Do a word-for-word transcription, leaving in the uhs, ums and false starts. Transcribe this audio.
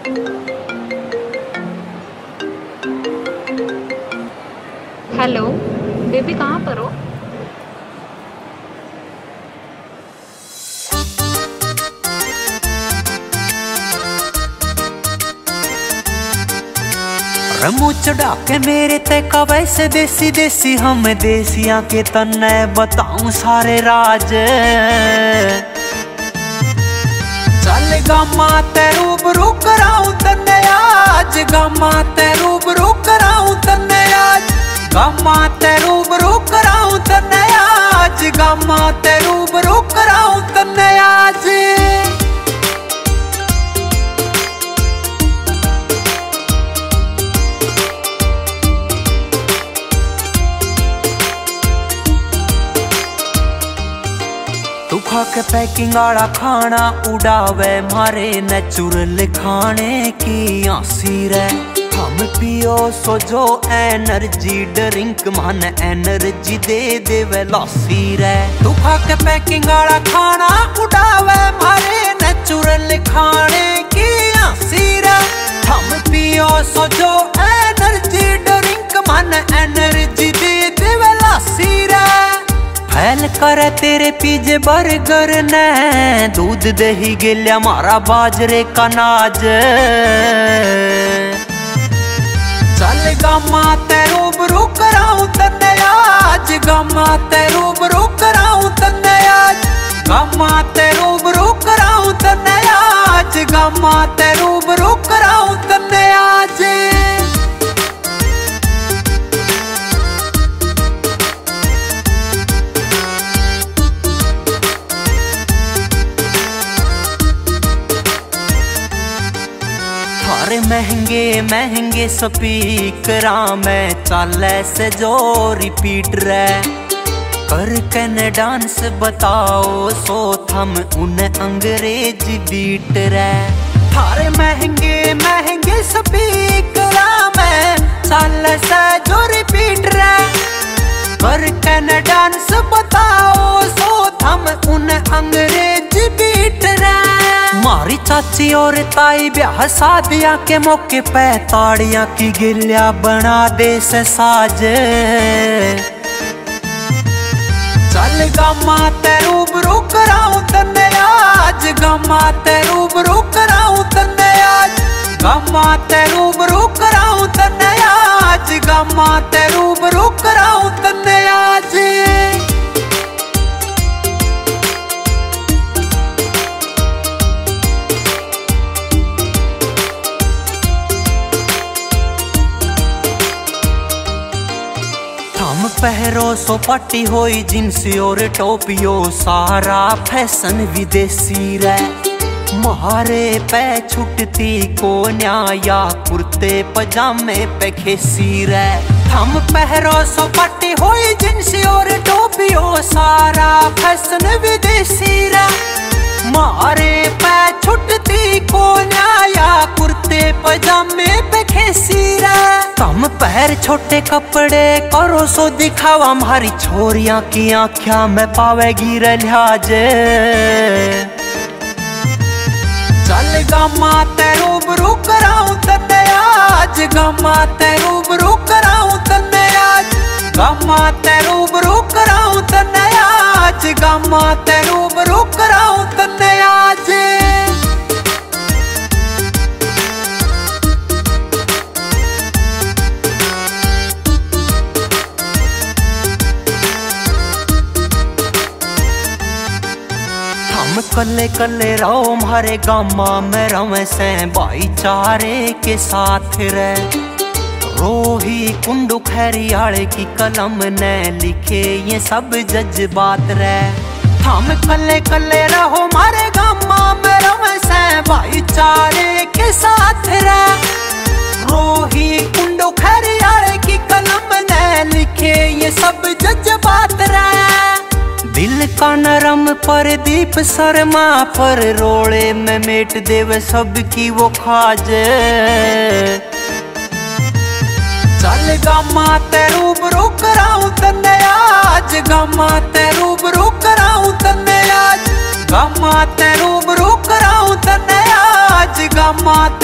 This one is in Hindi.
हेलो बेबी, कहाँ पर हो? रमू चढ़ा के मेरे ते का वैसे देसी देसी हम देसिया के तन्ने बताऊं सारे राज। चल गामा ते रूबरू कराऊं तन्ने आज, गामा ते रूबरू कराऊं तन्ने आज, गामा ते रूबरू कराऊं तन्ने आज, गामा ते रूबरू कराऊं तन्ने आज। तू खा के पैकिंग आड़ा खाना उड़ावे मारे नेचुरल खाने की आसी रे। हम पियो सो जो एनर्जी ड्रिंक मन एनर्जी दे देवे लासी रे। तू खा के पैकिंग आड़ा खाना उड़ावे मारे नेचुरल खाने की आसी रे। हम पियो सो जो एनर्जी ड्रिंक मन एनर्जी दे देवे लासी रे। फैल करे तेरे पिज़्ज़े बर्गर ने दूध दही गिल्या मारा बाजरे का नाज। चल गामा ते रूबरू कराऊं तन्ने आज, गामा ते रूबरू कराऊं तन्ने आज, गामा ते रूबरू कराऊं तन्ने आज, गामा ते रूबरू कराऊं तन्ने आज। महंगे महंगे स्पीकरा में चाले से जो रिपीट रे। कर कने डांस बताओ सो थम उन्हें अंग्रेजी बीट रे। थारे महंगे महंगे स्पीकरा में चाले से जो रिपीट रे। कर कने डांस बताओ सो थम उन्हें अंग्रेजी बीट रे। मारी चाची और ताई ब्याह शादियां के मौके पे ताड़ियां की गिलिया बना दे से साज। चल गामा ते रूबरू कराऊं तन्ने आज, गामा ते रूबरू कराऊं तन्ने आज, गामा ते रूबरू कराऊं तन्ने आज, गामा ते रूबरू कराऊं तन्ने आज। हम पहरो सो पट्टी होई जींस और टोपियो सारा फैशन विदेशी रे। मारे पे छुटती को न्याया कुर्ते पजामे पे खेसी रे। हम पहरो सो पट्टी होई जींस और टोपियो सारा फैशन विदेशी रे। मारे पे छुटती को न्याया कुर्ते पजामे पे खेसी रे। तम पैर छोटे कपड़े करो सो दिखावा हमारी छोरियां की आँखियां में पावेगी लिहाज। चल गामा ते रूबरू कराऊं तन्ने आज, गामा ते रूबरू कराऊं तन्ने आज, गामा ते रूबरू कराऊं तन्ने आज, गामा ते रूबरू कराऊं तन्ने आज। हम कल्ले कल्ले रहो हमारे गामा में रवे से भाईचारे के साथ रे। रोही कुंडू खैरियाले की कलम ने लिखे ये सब जज्बात रे। हम कल्ले कल्ले रहो हमारे गामा में रवे से भाईचारे के साथ रे। रोही कुंडू खैरियाले की कलम ने लिखे ये सब जज्बात रे। दिल का नरम पर दीप शर्मा पर रोड़े में मेट देवे सबकी वो खाज। चल गामा ते रूबरू कराऊं तन्ने आज, गामा ते रूबरू कराऊं तन्ने आज, गामा ते रूबरू कराऊं तन्ने आज, गामा